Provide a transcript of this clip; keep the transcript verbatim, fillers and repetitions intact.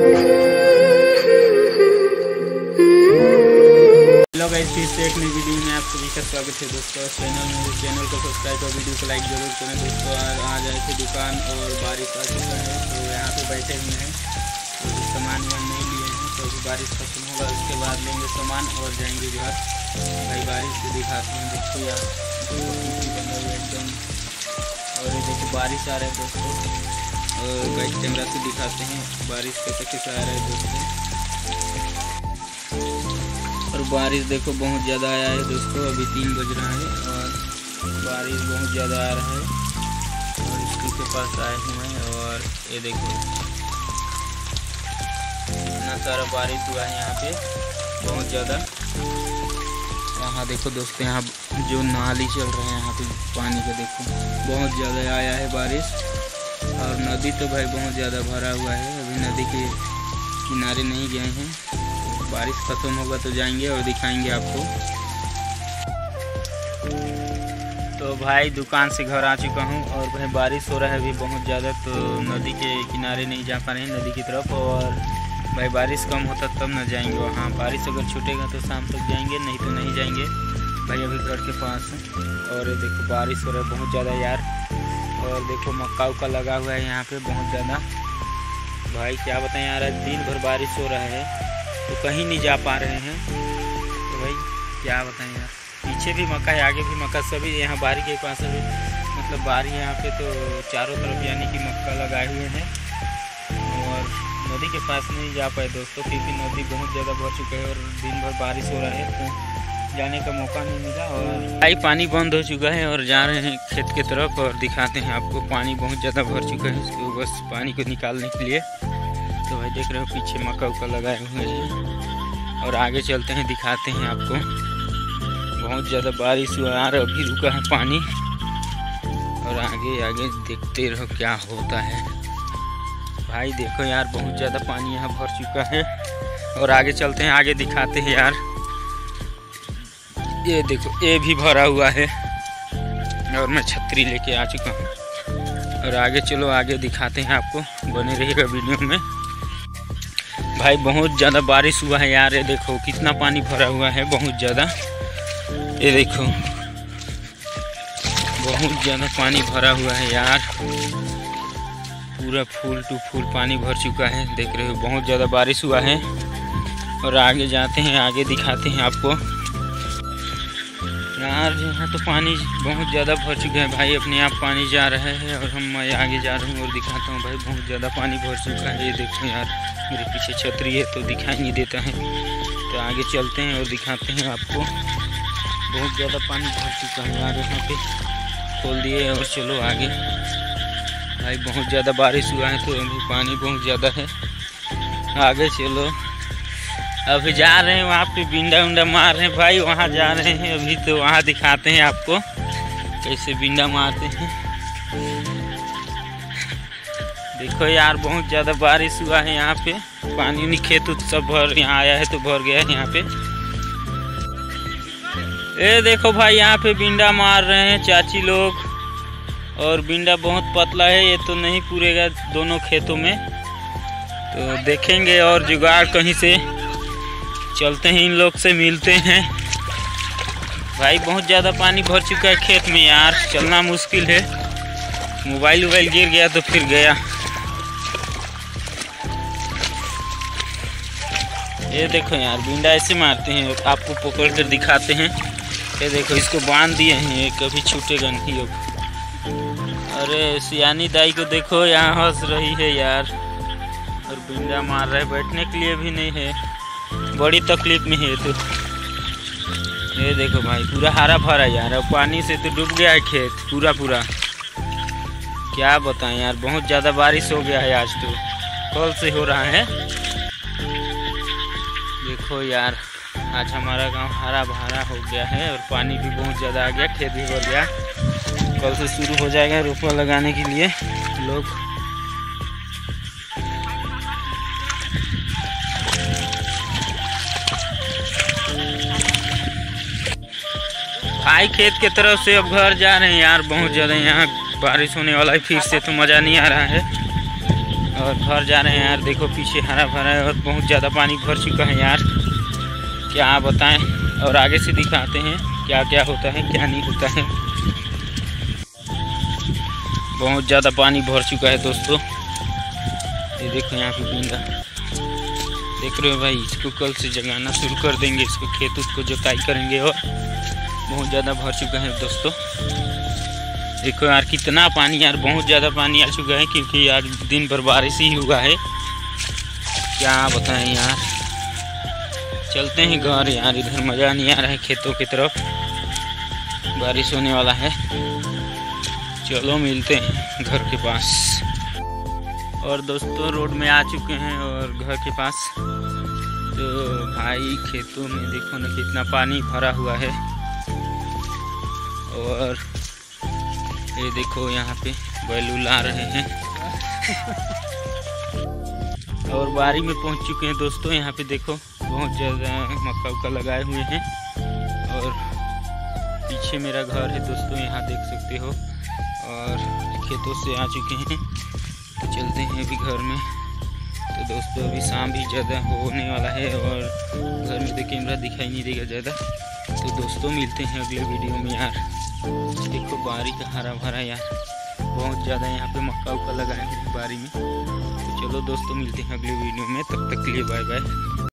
Hello guys, फिर से एक नई वीडियो में आप सभी का स्वागत है दोस्तों। चैनल में चैनल को सब्सक्राइब और वीडियो को लाइक जरूर करें दोस्तों। और आज आए थे दुकान और बारिश आ चुका है तो यहाँ पे बैठे हुए हैं, तो सामान वामान नहीं लिए हैं, तो अभी बारिश खत्म होगा उसके बाद लेंगे सामान और जाएंगे घर। भाई बारिश को दिखाते हैं, देखो यार बंदा हुआ एकदम। और ये देखो बारिश आ रहा है दोस्तों, और बैक कैमरा से दिखाते हैं बारिश कैसे कैसे आ रहा है दोस्तों। और बारिश देखो बहुत ज़्यादा आया है दोस्तों, अभी तीन बज रहा है और बारिश बहुत ज़्यादा आ रहा है। और स्कूल के पास आए हुए हैं और ये देखो इतना सारा बारिश हुआ है यहाँ पे बहुत ज़्यादा। यहाँ देखो दोस्तों, यहाँ जो नाली चल रहे हैं यहाँ पे पानी का देखो बहुत ज़्यादा आया है बारिश। और नदी तो भाई बहुत ज़्यादा भरा हुआ है, अभी नदी के किनारे नहीं गए हैं, बारिश खत्म होगा तो जाएंगे और दिखाएंगे आपको। तो भाई दुकान से घर आ चुका हूँ और भाई बारिश हो रहा है अभी बहुत ज़्यादा, तो नदी के किनारे नहीं जा पा रहे हैं नदी की तरफ। और भाई बारिश कम होता तब ना जाएंगे वहाँ, बारिश अगर छूटेगा तो शाम तक जाएंगे, नहीं तो नहीं जाएंगे भाई अभी घर के पास। और देखो बारिश हो रहा है बहुत ज़्यादा यार। और देखो मक्का उक्का लगा हुआ है यहाँ पे बहुत ज़्यादा। भाई क्या बताएं यार, आज दिन भर बारिश हो रहा है तो कहीं नहीं जा पा रहे हैं। तो भाई क्या बताएं यार, पीछे भी मक्का है आगे भी मक्का, सभी यहाँ बारी के पास भी मतलब बारी यहाँ पे तो चारों तरफ यानी कि मक्का लगाए हुए हैं। और नदी के पास नहीं जा पाए दोस्तों क्योंकि नदी बहुत ज़्यादा भर चुका है और दिन भर बारिश हो रहा है तो जाने का मौका नहीं मिला। और भाई पानी बंद हो चुका है और जा रहे हैं खेत के तरफ और दिखाते हैं आपको। पानी बहुत ज़्यादा भर चुका है, इसको बस पानी को निकालने के लिए। तो भाई देख रहे हो पीछे मक्का उक्का लगाए हुए हैं और आगे चलते हैं दिखाते हैं आपको। बहुत ज़्यादा बारिश हुआ यार, अभी रुका है पानी और आगे आगे देखते रहो क्या होता है। भाई देखो यार बहुत ज़्यादा पानी यहाँ भर चुका है और आगे चलते हैं, आगे दिखाते हैं यार। ये देखो ये भी भरा हुआ है और मैं छतरी लेके आ चुका हूँ। और आगे चलो आगे दिखाते हैं आपको, बने रहिएगा वीडियो में। भाई बहुत ज़्यादा बारिश हुआ है यार, ये देखो कितना पानी भरा हुआ है बहुत ज़्यादा। ये देखो बहुत ज़्यादा पानी भरा हुआ है यार, पूरा फुल टू फुल पानी भर चुका है, देख रहे हो बहुत ज़्यादा बारिश हुआ है। और आगे जाते हैं, आगे दिखाते हैं आपको यार। यहाँ तो पानी बहुत ज़्यादा भर चुका है भाई, अपने आप पानी जा रहा है और हम आगे जा रहे हैं और दिखाता हूँ भाई बहुत ज़्यादा पानी भर चुका है। ये देखो यार मेरे पीछे छतरी है तो दिखाई नहीं देता है, तो आगे चलते हैं और दिखाते हैं आपको। बहुत ज़्यादा पानी भर चुका है यार, यहाँ पे खोल दिए और चलो आगे। भाई बहुत ज़्यादा बारिश हुआ है तो अभी पानी बहुत ज़्यादा है, आगे चलो। अभी जा रहे हैं वहाँ पे बिंडा उंडा मार रहे हैं भाई, वहाँ जा रहे हैं अभी, तो वहाँ दिखाते हैं आपको कैसे बिंडा मारते हैं। देखो यार बहुत ज़्यादा बारिश हुआ है यहाँ पे, पानी नहीं खेत उत सब भर यहाँ आया है तो भर गया है यहाँ पे। ये देखो भाई यहाँ पे बिंडा मार रहे हैं चाची लोग, और बिंडा बहुत पतला है, ये तो नहीं पूरेगा दोनों खेतों में, तो देखेंगे और जुगाड़ कहीं से चलते हैं, इन लोग से मिलते हैं। भाई बहुत ज़्यादा पानी भर चुका है खेत में यार, चलना मुश्किल है, मोबाइल वोबाइल गिर गया तो फिर गया। ये देखो यार बिंडा ऐसे मारते हैं, आपको पकड़ कर दिखाते हैं। ये देखो इसको बांध दिए हैं, ये कभी छूटेगा नहीं अब। अरे सियानी दाई को देखो यहाँ हंस रही है यार, और बिंडा मार रहा है, बैठने के लिए भी नहीं है, बड़ी तकलीफ में है। तो ये देखो भाई पूरा हरा भरा यार, अब पानी से तो डूब गया है खेत पूरा पूरा, क्या बताएं यार बहुत ज़्यादा बारिश हो गया है आज, तो कल से हो रहा है। देखो यार आज हमारा गांव हरा भरा हो गया है और पानी भी बहुत ज़्यादा आ गया, खेत भी भर गया। कल से शुरू हो जाएगा रोपा लगाने के लिए लोग। भाई खेत के तरफ से अब घर जा रहे हैं यार, बहुत ज़्यादा यहाँ बारिश होने वाला है फिर से, तो मज़ा नहीं आ रहा है। और घर जा रहे हैं यार। देखो पीछे हरा भरा है और बहुत ज़्यादा पानी भर चुका है यार, क्या बताएं। और आगे से दिखाते हैं क्या क्या होता है क्या नहीं होता है। बहुत ज़्यादा पानी भर चुका है दोस्तों। ये देखो यहाँ पे बींगा देख रहे हो भाई। इसको कल से जगाना शुरू कर देंगे, इसको खेत उसको जुताई करेंगे। और बहुत ज़्यादा भर चुका है दोस्तों। देखो यार कितना पानी यार, बहुत ज़्यादा पानी आ चुका है क्योंकि यार दिन भर बारिश ही हुआ है, क्या बताएं यार। चलते हैं घर यार, इधर मज़ा नहीं आ रहा है खेतों की तरफ, बारिश होने वाला है। चलो मिलते हैं घर के पास। और दोस्तों रोड में आ चुके हैं और घर के पास। तो भाई खेतों में देखो ना कितना पानी भरा हुआ है। और ये देखो यहाँ पे बैल आ रहे हैं। और बारी में पहुँच चुके हैं दोस्तों। यहाँ पे देखो बहुत ज़्यादा मक्का उक्का लगाए हुए हैं। और पीछे मेरा घर है दोस्तों, यहाँ देख सकते हो। और खेतों से आ चुके हैं तो चलते हैं अभी घर में। तो दोस्तों अभी शाम भी ज़्यादा होने वाला है और घर में तो कैमरा दिखाई नहीं देगा ज़्यादा। तो दोस्तों मिलते हैं अगले वीडियो में यार। देखो बारी का हरा भरा यार, बहुत ज़्यादा यहाँ पे मक्का उक्का लगाए हैं बारी में। तो चलो दोस्तों मिलते हैं अगले वीडियो में, तब तक के लिए बाय बाय।